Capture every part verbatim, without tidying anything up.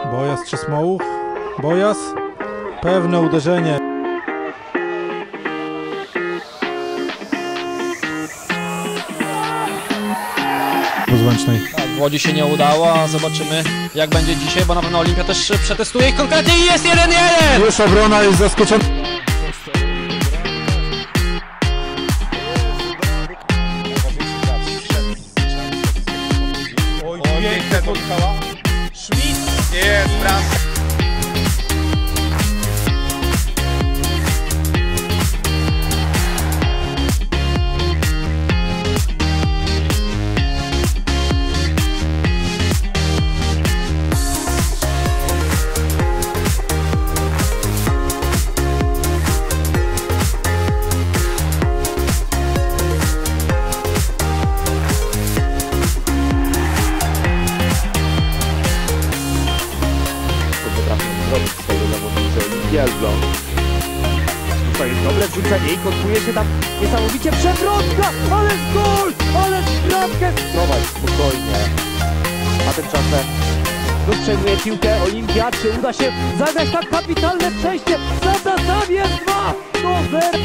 Bojas czy Smołuch? Bojas. Pewne uderzenie. Złęcznej. Tak, w Łodzi się nie udało, a zobaczymy jak będzie dzisiaj, bo na pewno Olimpia też przetestuje ich konkretnie i jest jeden jeden! Już obrona jest zaskoczona. Oj, piękne to Schmidt jest bramka. Zrobić swojego zawodnika Elbląg. To jest dobre wrzucenie i kontuje się tam niesamowicie przewrotka, ale gol, ale bramkę prowadź spokojnie, a tymczasem znów przejmuje piłkę Olimpia. Czy uda się zagrać tak kapitalne przejście? Zada tam jest dwa do zera.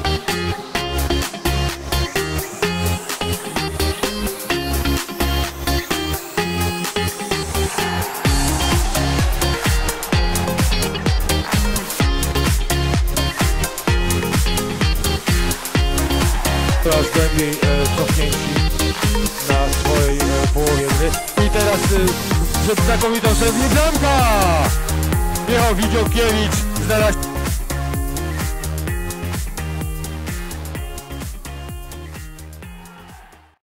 Coraz głębiej e, cofnięci na swojej e, połowie gry. I teraz e, przed znakomitą szeregą bramka! Michał Widziałkiewicz znalazł.